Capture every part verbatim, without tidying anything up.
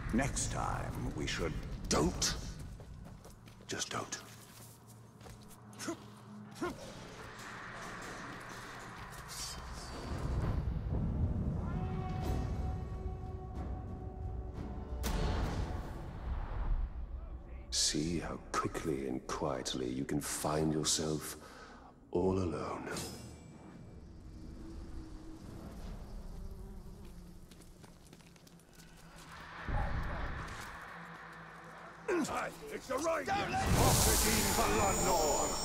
Next time, we should... Don't. Just don't. See how quickly and quietly you can find yourself all alone. Hey, it's the Radiant! Property Balanor!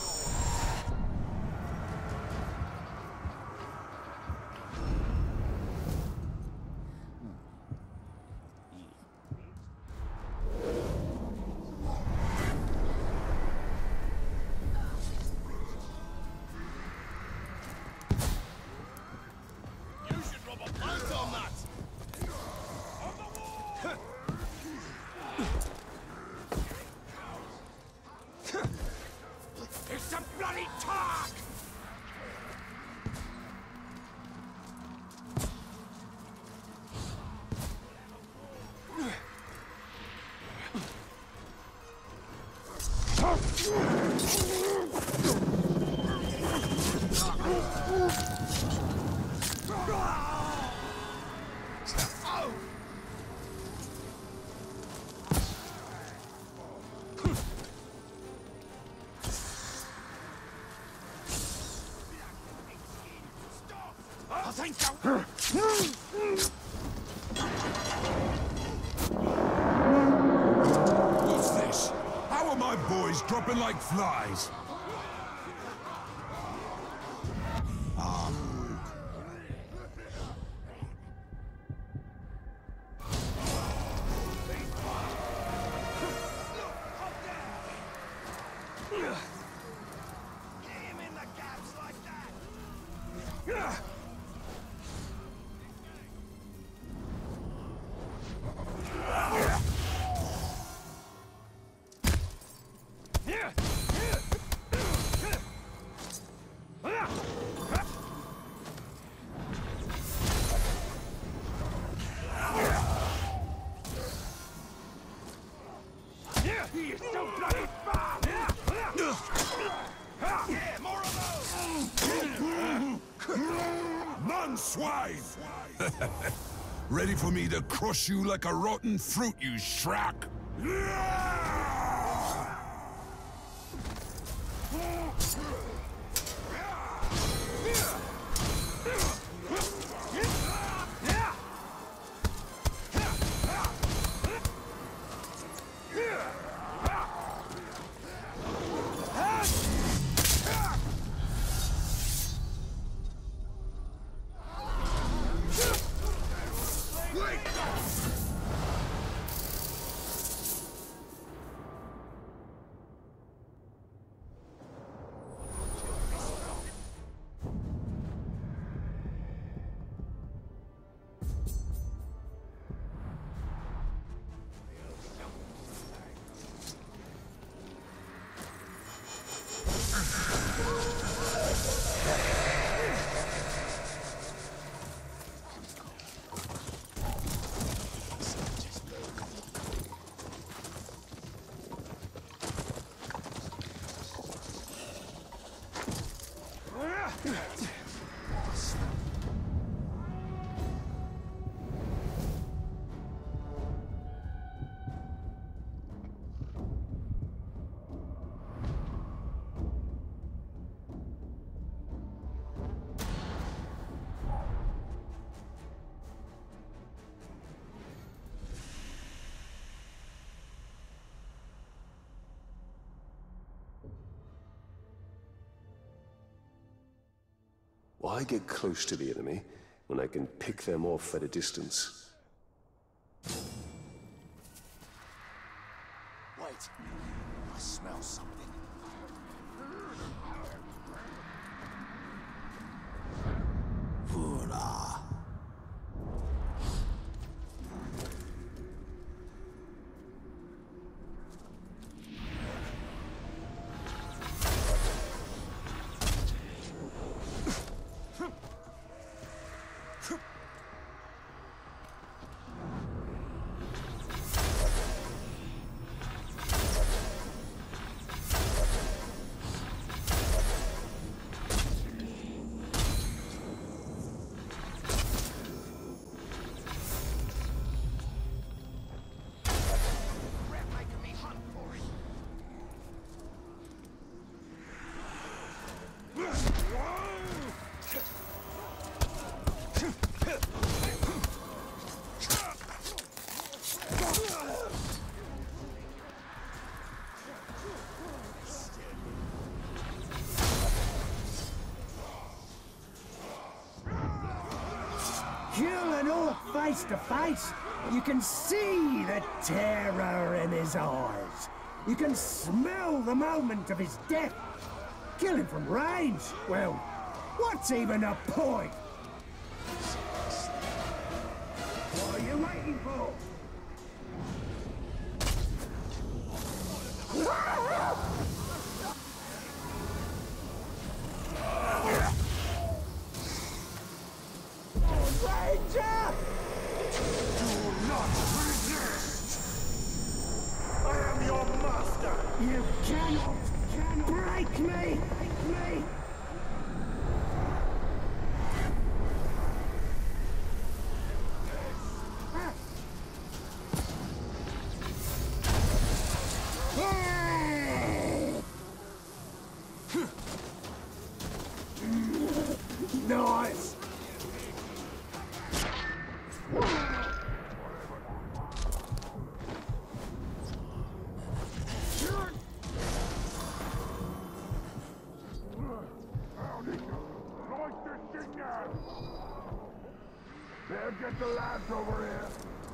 It's a bloody talk! I think so. What's this? How are my boys dropping like flies? He is so bloody far! Yeah, more of those! None swine! Ready for me to crush you like a rotten fruit, you Shrek? Why get close to the enemy when I can pick them off at a distance? Wait, I smell something. Hoorah! kill an orc face to face, you can see the terror in his eyes. You can smell the moment of his death. Kill him from range? Well, what's even the point? What are you waiting for? Ranger! Do not resist! I am your master! You cannot, cannot break me! Break me! Nice! Better get the lads over here.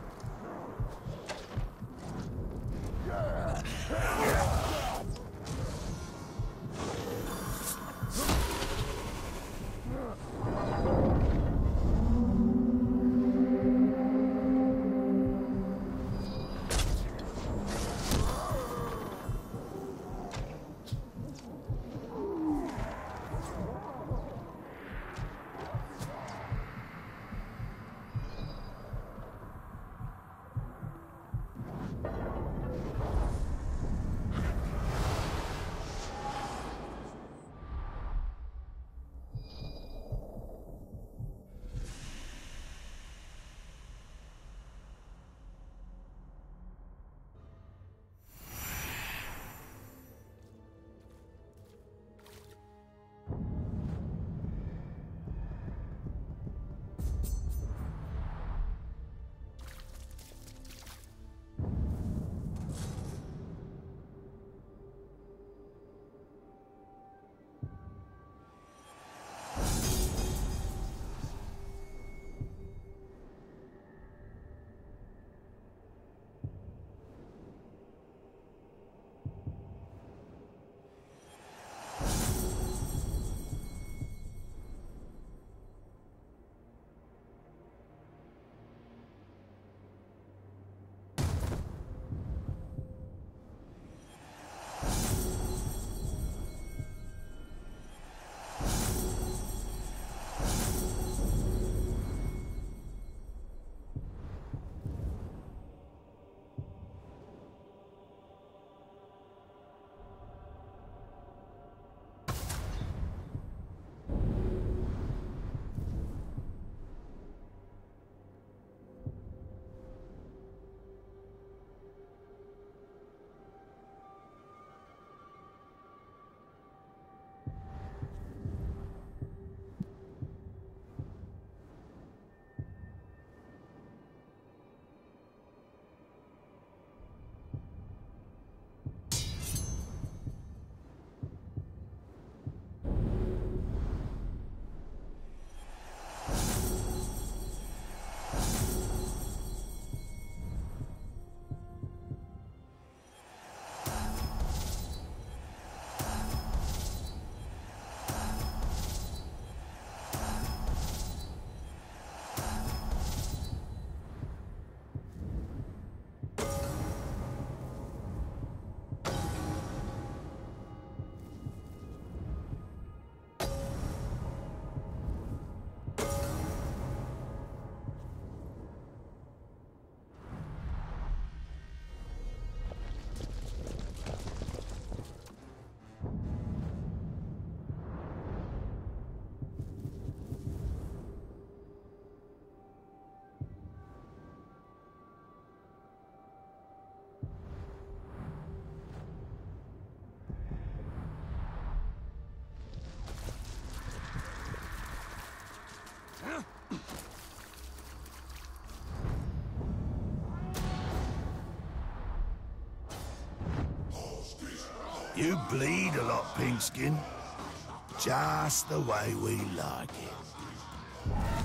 You bleed a lot, Pigskin. Just the way we like it.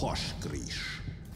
Hosh Grish.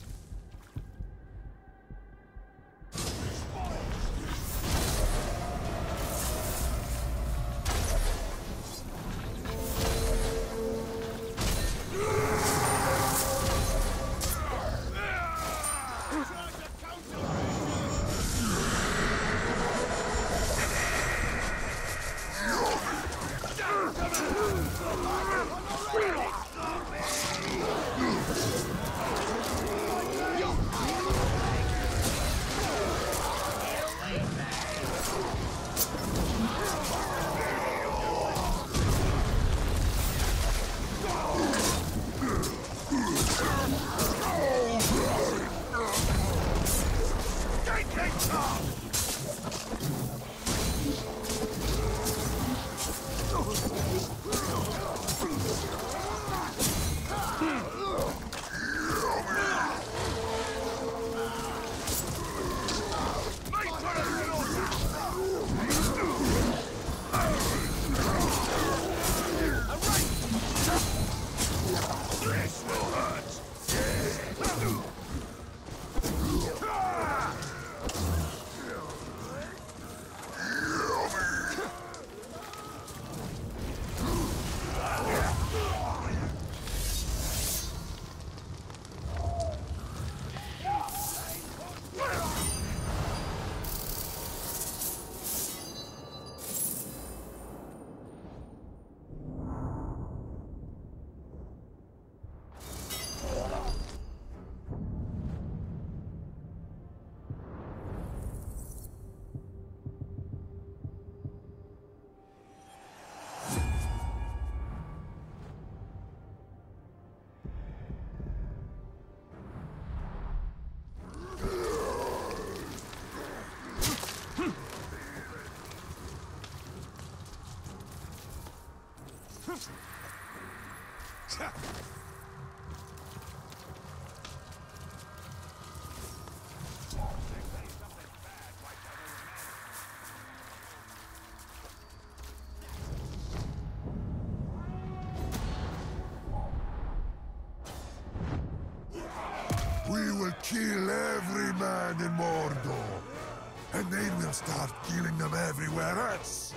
We will kill every man in Mordor, and then we'll start killing them everywhere else.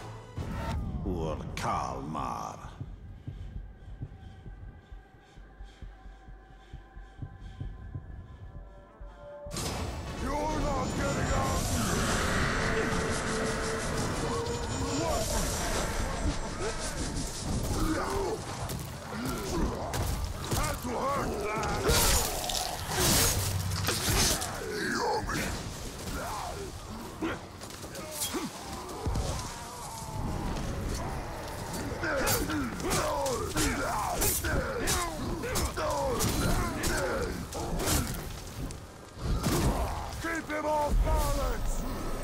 Ur Kalmar. You're not getting out! Had to hurt that! Keep him off balance!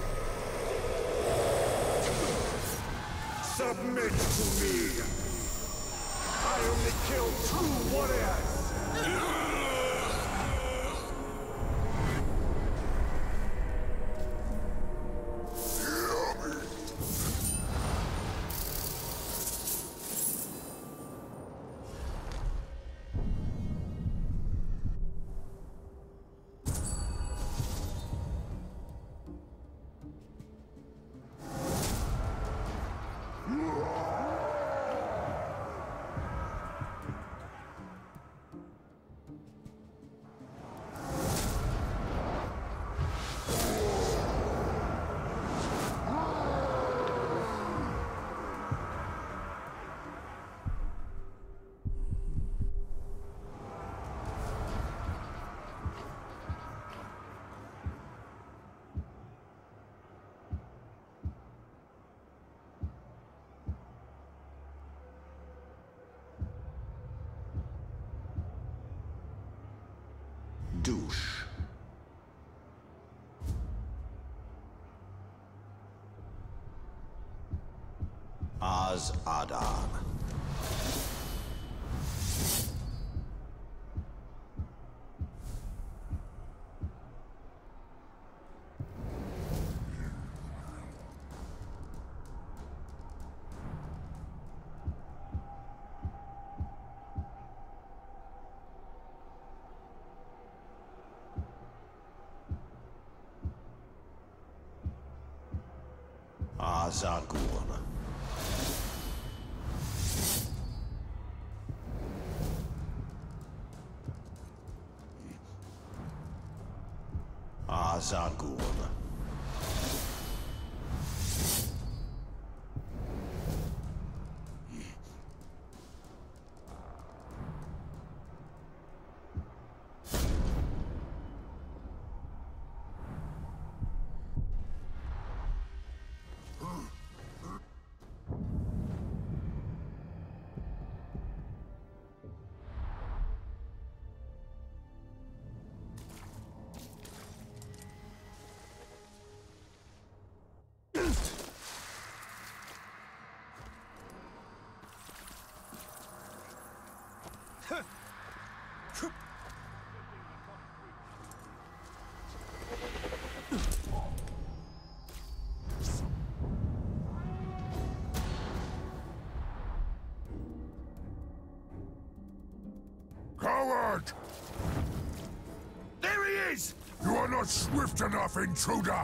Submit to me! I only kill true warriors! Douche. Az Adar. Azagur. Azagur. Coward! There he is! You are not swift enough, intruder!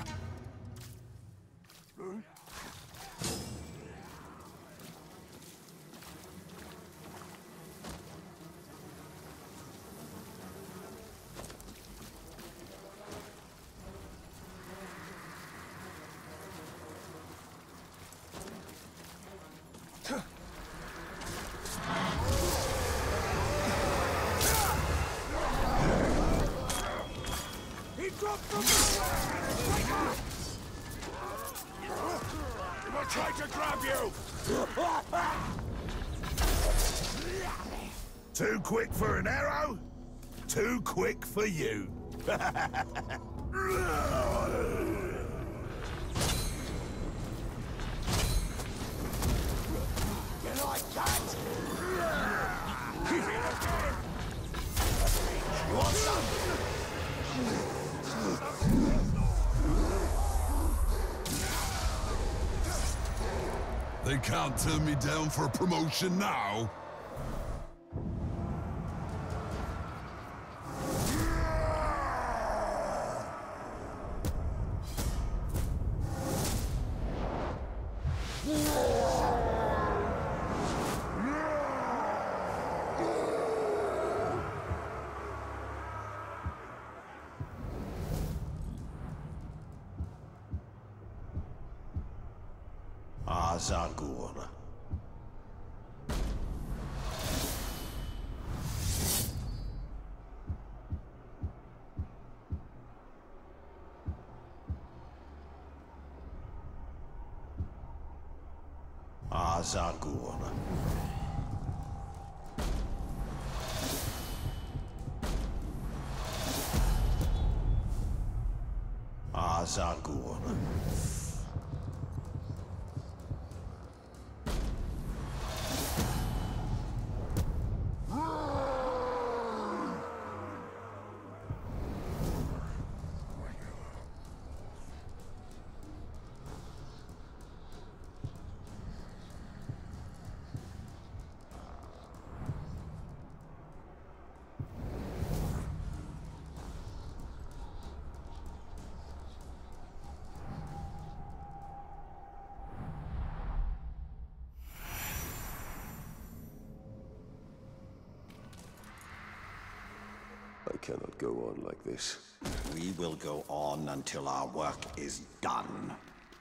Try to grab you! Too quick for an arrow? Too quick for you. You like that? You want some? They can't turn me down for a promotion now. Azagur. Azagur. Azagur. I cannot go on like this. We will go on until our work is done.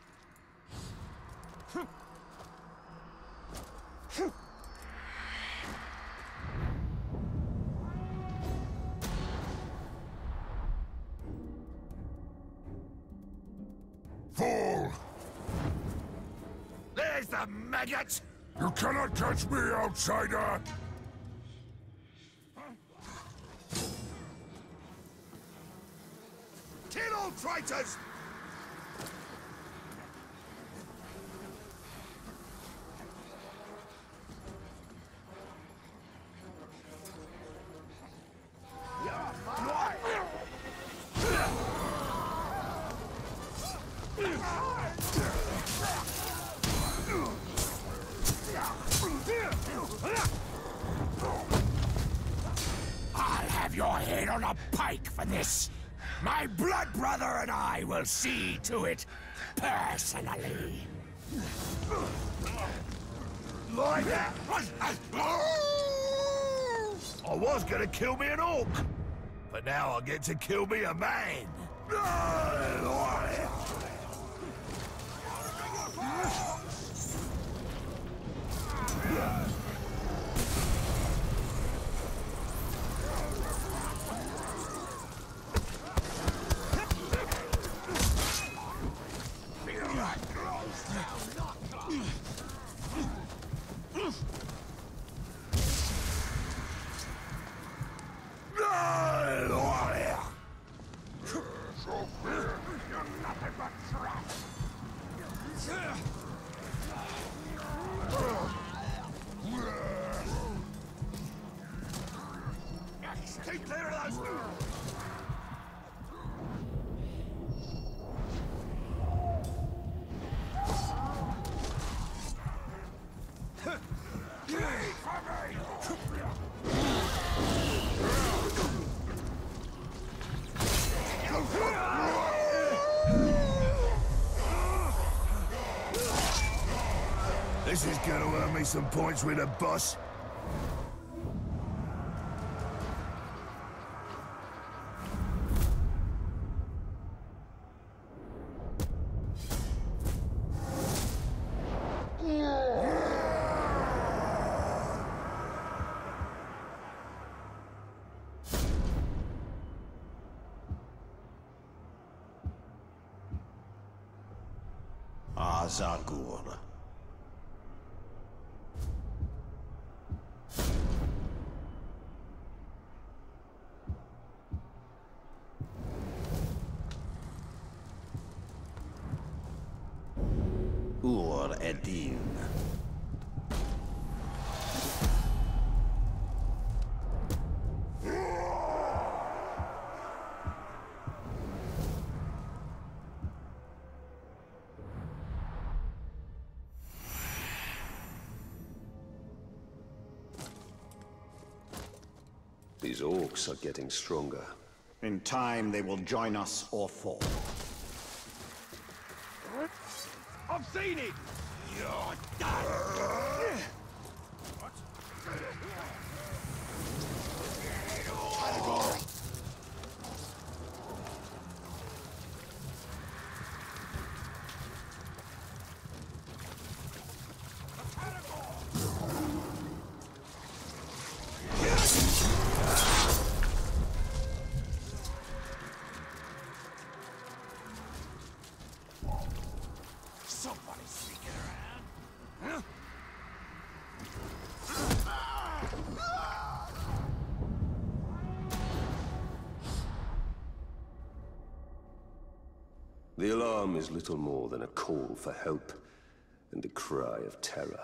Fool! There's the maggot! You cannot catch me, outsider! Kill all traitors! I'll have your head on a pike for this! My blood brother and I will see to it personally. Like that. I was gonna kill me an orc, but now I get to kill me a man. Stay clear of those. This is gonna earn me some points with the boss. Azagur. Ur Eddin. These orcs are getting stronger. In time, they will join us or fall. I've seen it! You're done! Somebody sneaking around? Huh? The alarm is little more than a call for help and a cry of terror.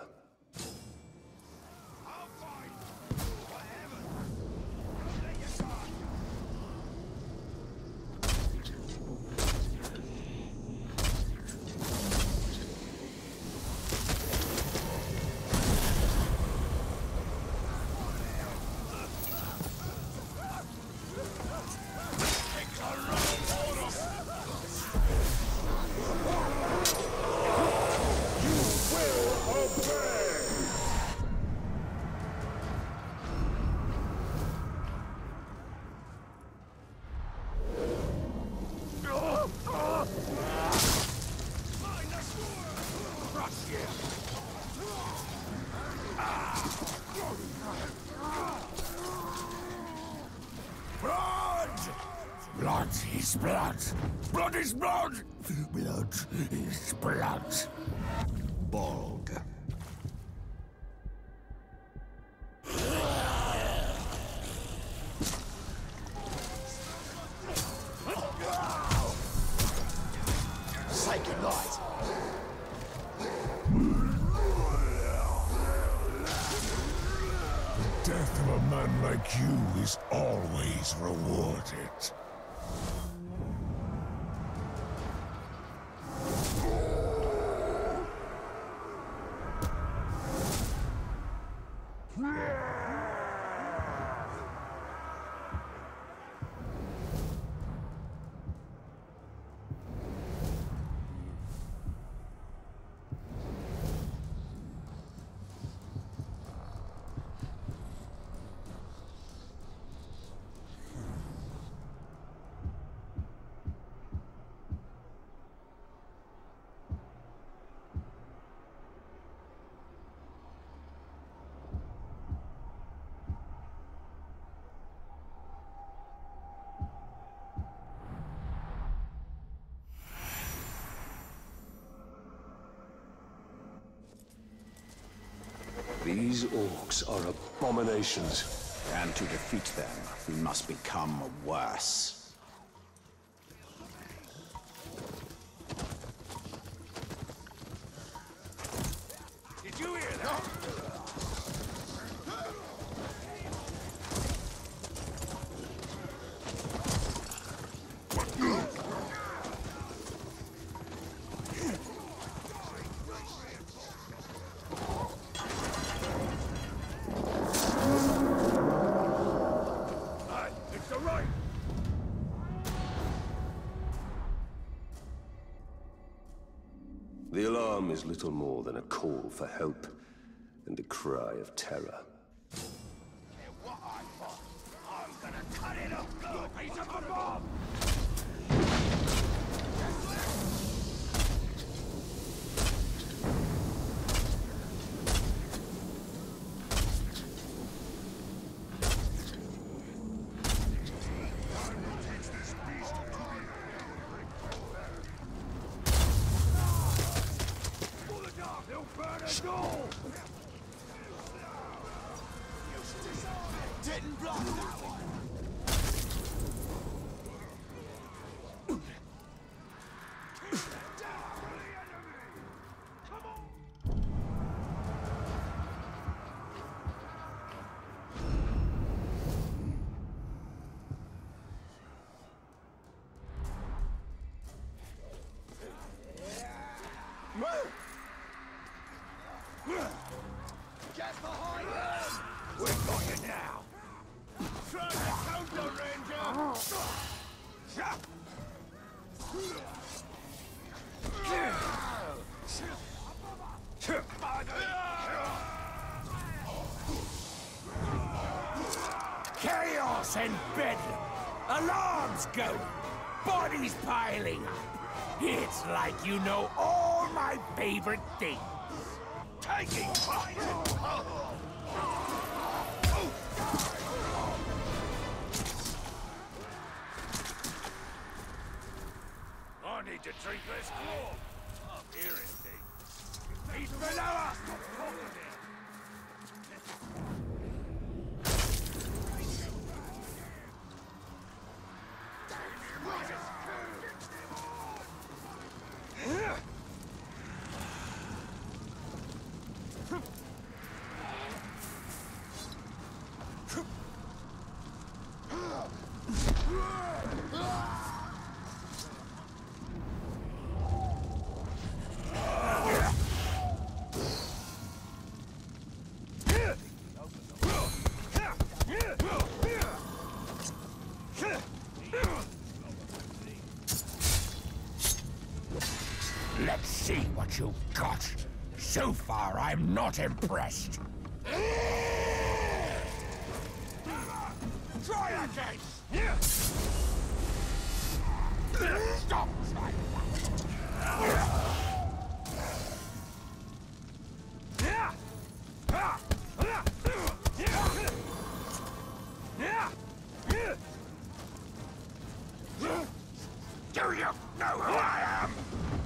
Blood is blood. Blood is blood. Blood is blood. Bolg. Sacred light. The death of a man like you is always rewarded. These orcs are abominations. And to defeat them, we must become worse. Did you hear that? The alarm is little more than a call for help and a cry of terror. What I want, I'm gonna cut it up good. Piece of a bomb! Didn't block that one. Get behind them! We've got you now! Try to counter, Ranger! Chaos and bedlam! Alarms going! Bodies piling up! It's like you know all my favorite things! Taking fire! I need to drink less warm. I'm hearing things. He's below us! Stop talking here! Let's see what you've got. So far, I'm not impressed. Try again! Stop trying Do you know who I am?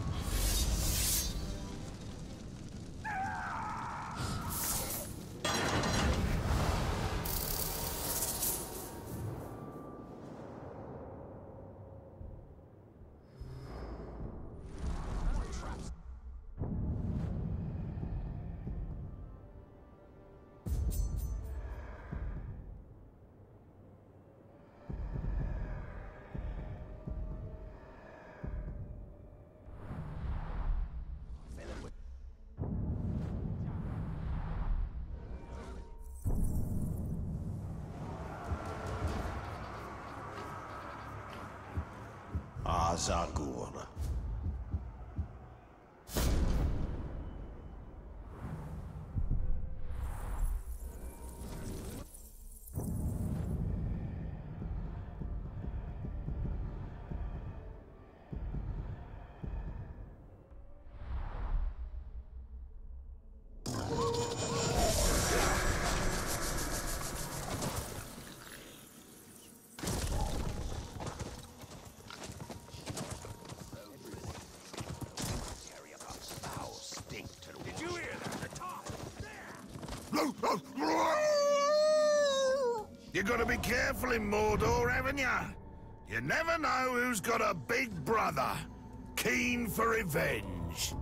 Azagur. You gotta be careful in Mordor, haven't ya? You never know who's got a big brother, keen for revenge.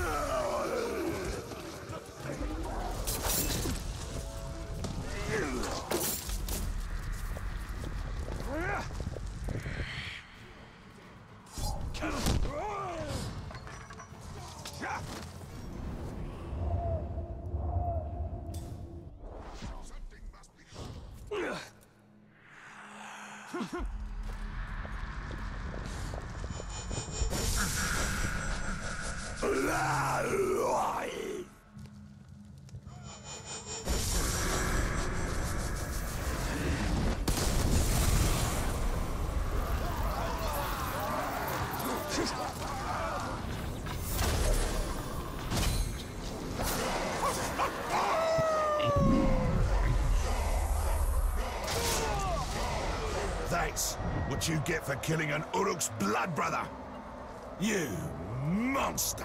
That's what you get for killing an Uruk's blood brother. You monster!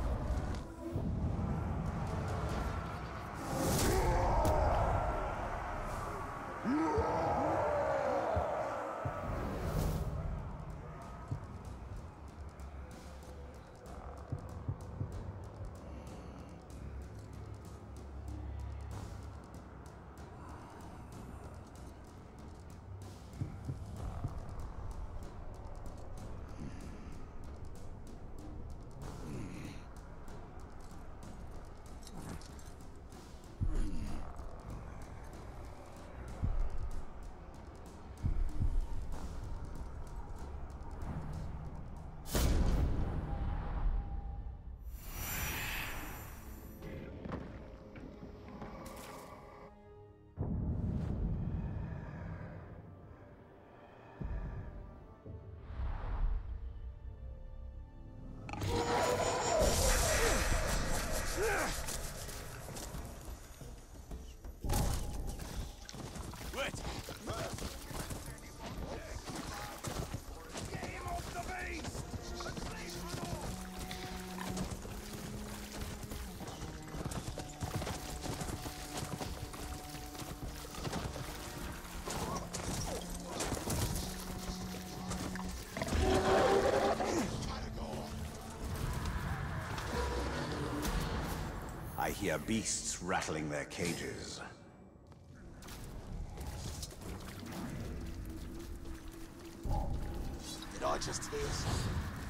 I hear beasts rattling their cages. Did I just hear something?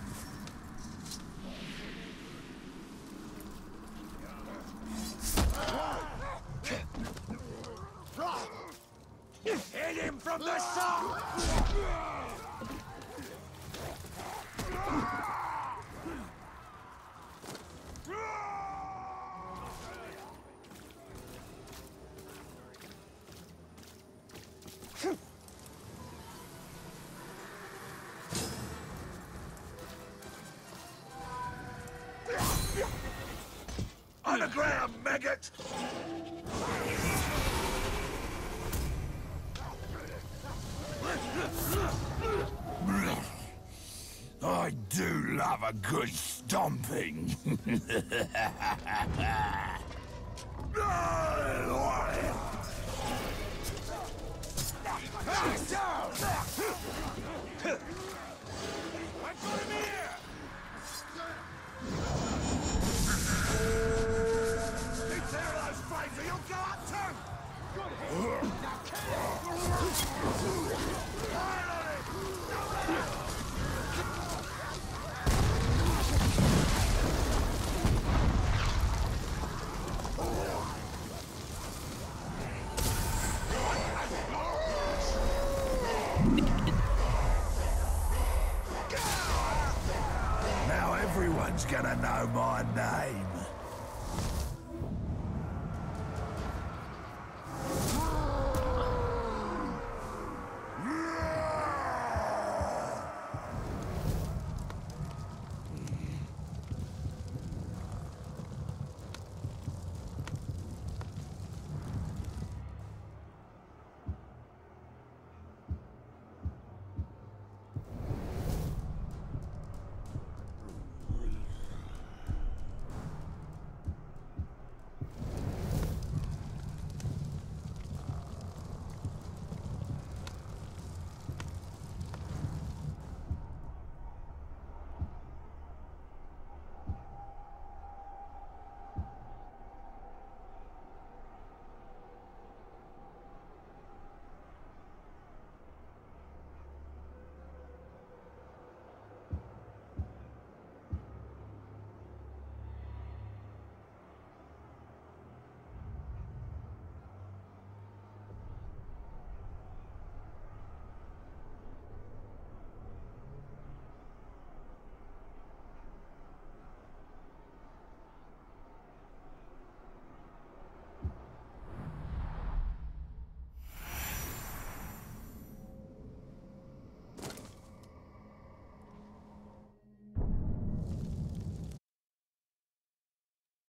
Hit him from the side! On the ground, maggot! I do love a good stomping. Now everyone's gonna know my name.